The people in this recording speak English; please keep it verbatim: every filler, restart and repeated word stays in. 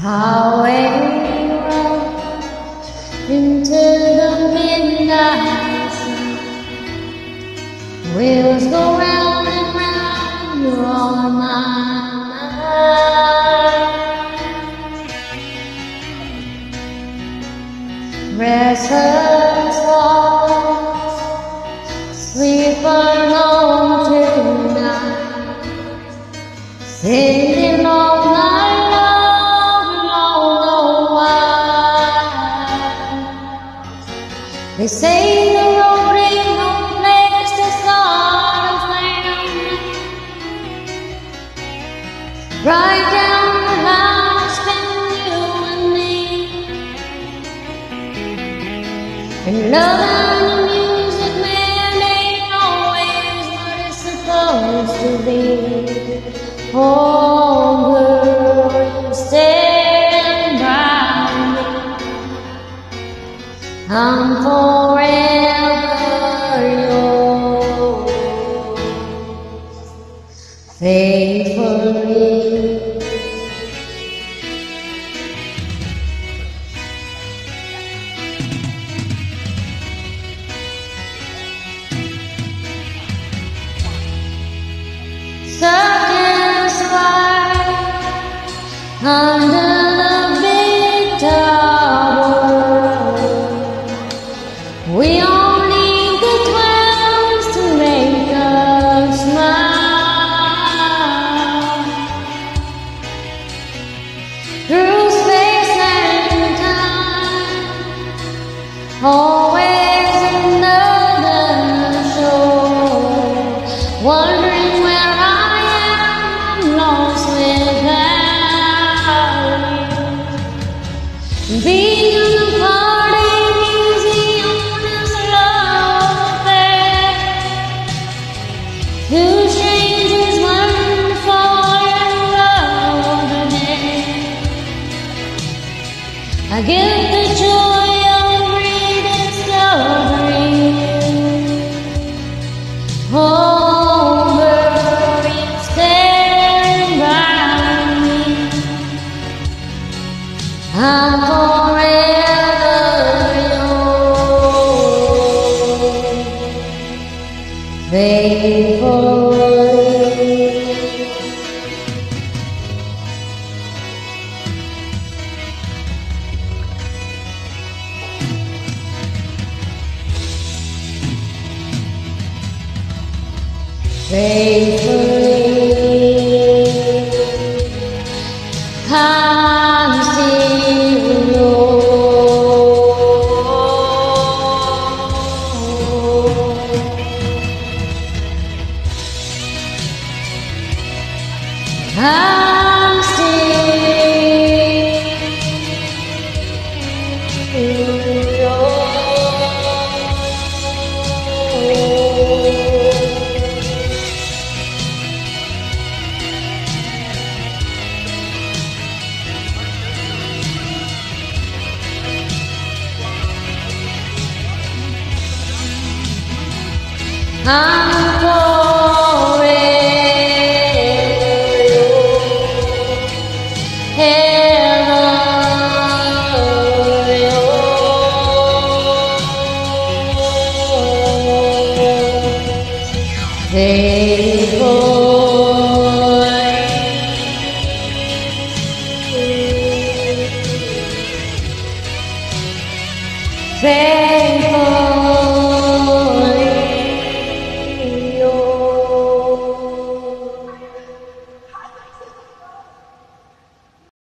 Away into the midnight sun, wheels go round and round, you're on my mind. Restless thoughts sleep alone tonight, singing all night long, long, long while. They say the road ain't no place to start a family. Right down the line, it's been you and me. And love and the music, man, ain't always what it's supposed to be. Oh, girl, stand by me. I'm forever yours, faithfully. Stuck in the sky under the big tower, we all need the clouds to make us smile. Through space and time, always another shore, wondering where I am, lost without you. Being a party museum is a love affair. Two strangers learn to fall in love again. I get the joy of rediscovering you. Oh, girl, you stand by me. I'm forever yours, faithfully. Faithfully, I'm still yours. I'm still yours. I'm forever yours, ever yours, faithful.